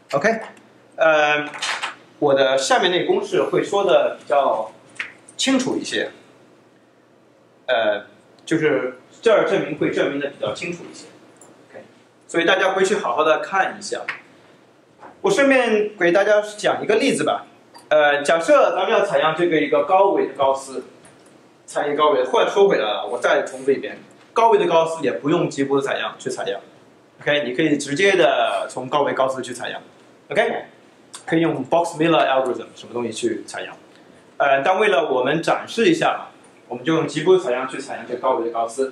OK， 我的下面那个公式会说的比较清楚一些，就是这儿证明会证明的比较清楚一些。OK， 所以大家回去好好的看一下。我顺便给大家讲一个例子吧。假设咱们要采样这个一个高维的高斯，采样高维，或者说回来了，我再重复一遍，高维的高斯也不用吉布斯采样去采样。OK， 你可以直接的从高维高斯去采样。OK， 可以用 Box-Miller algorithm 什么东西去采样。但为了我们展示一下，我们就用吉布斯采样去采样这个高维的高斯。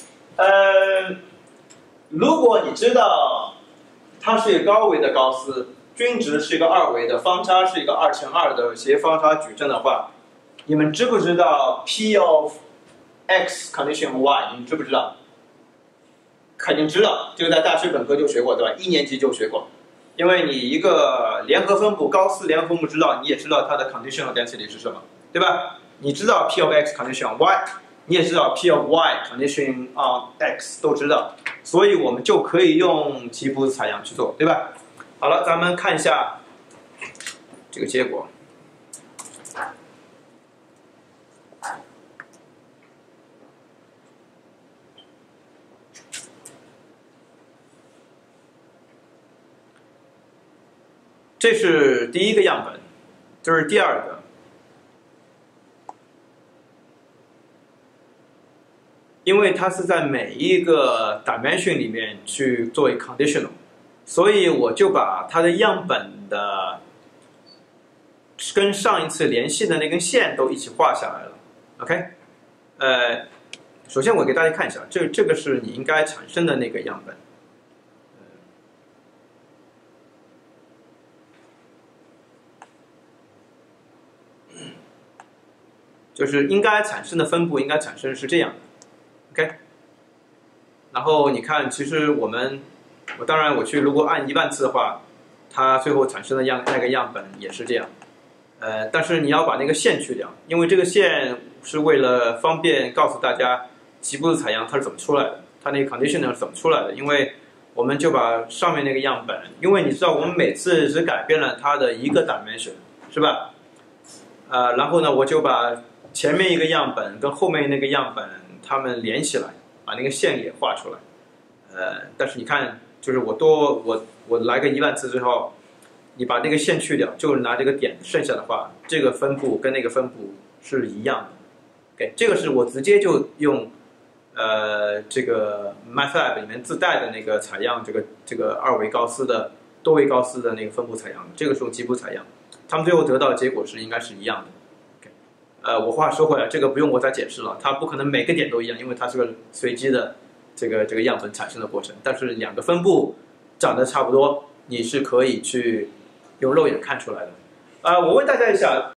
如果你知道它是一个高维的高斯，均值是一个二维的，方差是一个2×2的斜方差矩阵的话，你们知不知道 P of x condition y？ 你们知不知道？肯定知道，这个在大学本科就学过，对吧？1年级就学过。因为你一个联合分布高斯联合分布知道，你也知道它的 conditional density 是什么，对吧？你知道 P of x condition y， 你也知道 P of y condition x 都知道，所以我们就可以用吉布斯采样去做，对吧？好了，咱们看一下这个结果。这是第一个样本，这是第二个。因为它是在每一个 dimension 里面去作为 conditional， 所以我就把它的样本的跟上一次联系的那根线都一起画下来了。OK， 首先我给大家看一下，这个是你应该产生的那个样本。就是应该产生的分布应该产生是这样的 ，OK。然后你看，其实当然我去如果按10000次的话，它最后产生的那个样本也是这样。但是你要把那个线去掉，因为这个线是为了方便告诉大家吉布斯采样它是怎么出来的，它那个 condition 是怎么出来的。因为我们就把上面那个样本，因为你知道我们每次只改变了它的一个 dimension， 是吧？然后呢，我就把前面一个样本跟后面那个样本它们连起来，把那个线也画出来。但是你看，就是我来个10000次之后，你把那个线去掉，就拿这个点剩下的话，这个分布跟那个分布是一样的。OK， 这个是我直接就用这个 MATLAB 里面自带的那个采样这个二维高斯的多维高斯的那个分布采样，这个是用吉布斯采样，他们最后得到的结果应该是一样的。我话说回来，这个不用我再解释了，它不可能每个点都一样，因为它是个随机的这个样本产生的过程。但是两个分布长得差不多，你是可以去用肉眼看出来的。我问大家一下。